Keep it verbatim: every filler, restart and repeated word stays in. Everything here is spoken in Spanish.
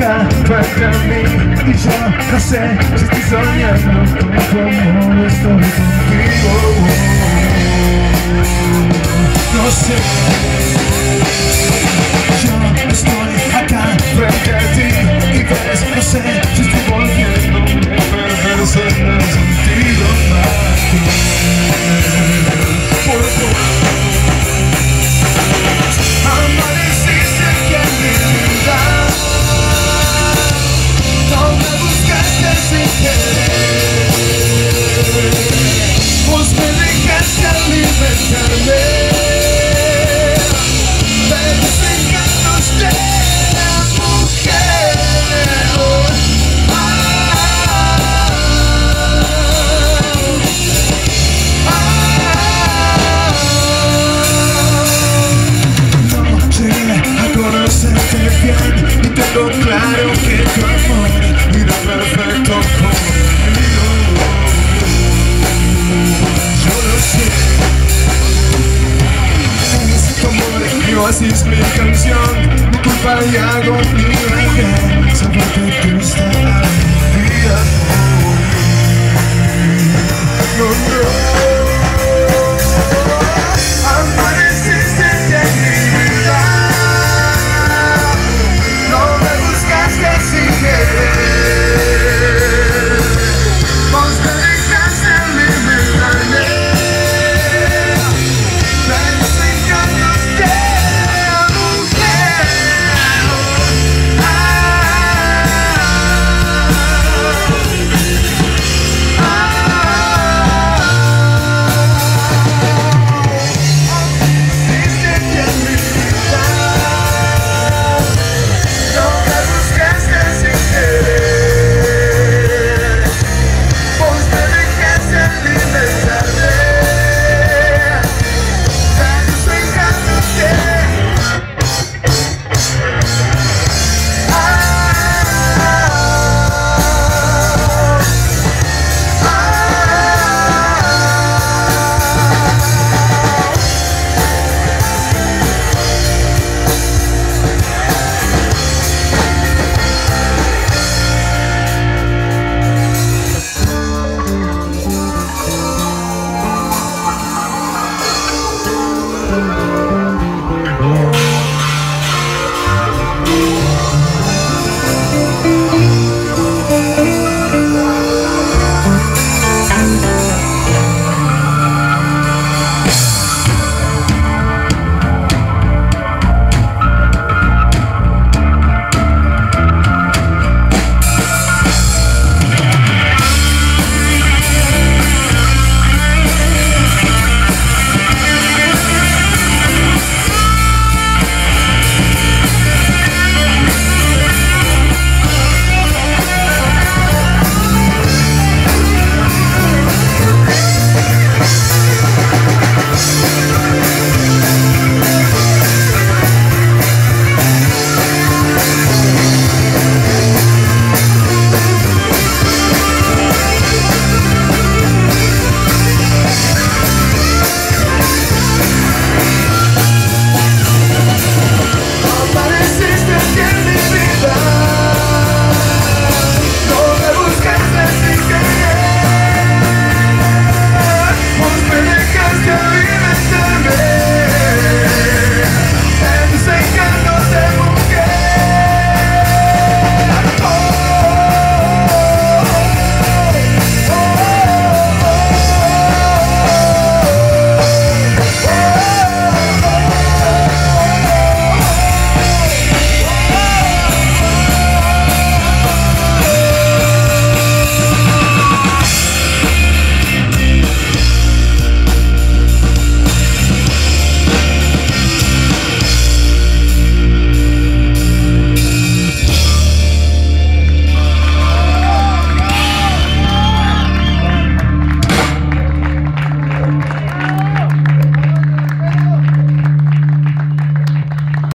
acá frente a mí, y yo no sé si estoy soñando con tu amor, estoy contigo. No sé, yo estoy acá frente a ti y ves, no sé si estoy volviendo a perderse en el sentido más por favor. Amaneciste aquí en mi vida, no me buscaste sin querer, vos me dejaste alimentarme. Y tengo claro que tu amor irá perfecto conmigo. Yo lo sé. Es tu amor, mi oasis, mi canción, mi culpa y hago mi reguero.